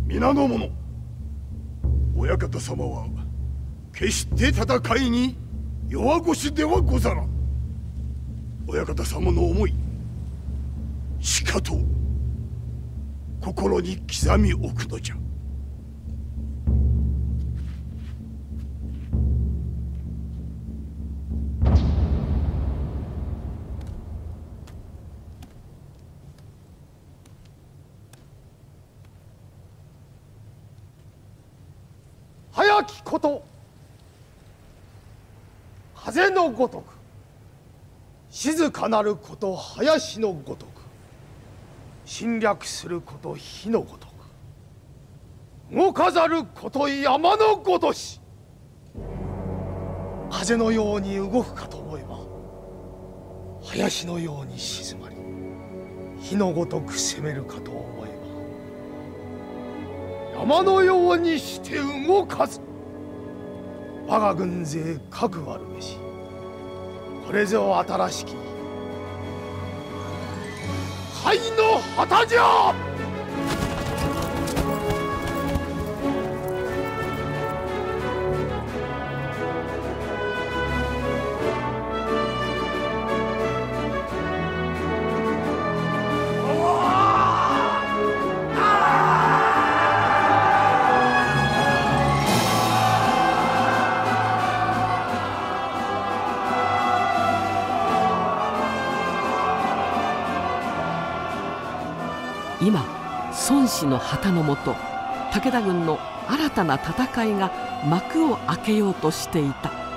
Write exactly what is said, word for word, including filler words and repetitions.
皆の者、親方様は決して戦いに弱腰ではござらん。親方様の思い、しかと心に刻み置くのじゃ。 早きこと風のごとく、静かなること林のごとく、侵略すること火のごとく、動かざること山のごとし。風のように動くかと思えば林のように静まり、火のごとく攻めるかと思えば山のようにして動かず。我が軍勢かくあるべし。これぞ新しき甲斐の旗じゃ。 今孫子の旗のもと、武田軍の新たな戦いが幕を開けようとしていた。